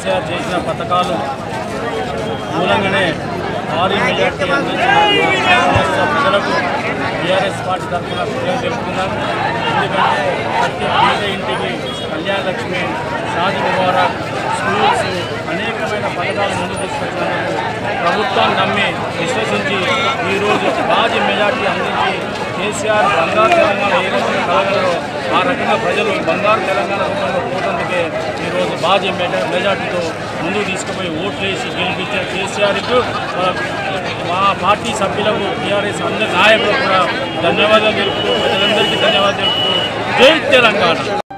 కేసీఆర్ చేసిన పథకాలు మూలంగానే భారీ మెజార్టీ అందించిన ప్రజలకు టీఆర్ఎస్ పార్టీ తరఫున కృతజ్ఞతలు తెలుపుతున్నాను. ఎందుకంటే ప్రతి పేద ఇంటికి కళ్యాణ లక్ష్మి, షాదీ ముబారక్, స్కూల్స్ అనేకమైన పథకాలు ముందు తీసుకొచ్చినందుకు ప్రభుత్వాన్ని నమ్మి విశ్వసించి ఈరోజు భారీ మెజార్టీ అందించి కేసీఆర్ బంగారు తెలంగాణ ఏ రకంగా కలగలరో ఆ రకంగా ప్రజలు బంగారు తెలంగాణ రూపంలో పోతందుకే ఈరోజు భారీ మెజార్టీతో ముందుకు తీసుకుపోయి ఓట్లేసి గెలిపించారు కేసీఆర్కు. మా పార్టీ సభ్యులకు టీఆర్ఎస్ అందరి నాయకులకు కూడా ధన్యవాదాలు తెలుపుతూ ప్రజలందరికీ ధన్యవాదాలు తెలుపుతూ జై తెలంగాణ.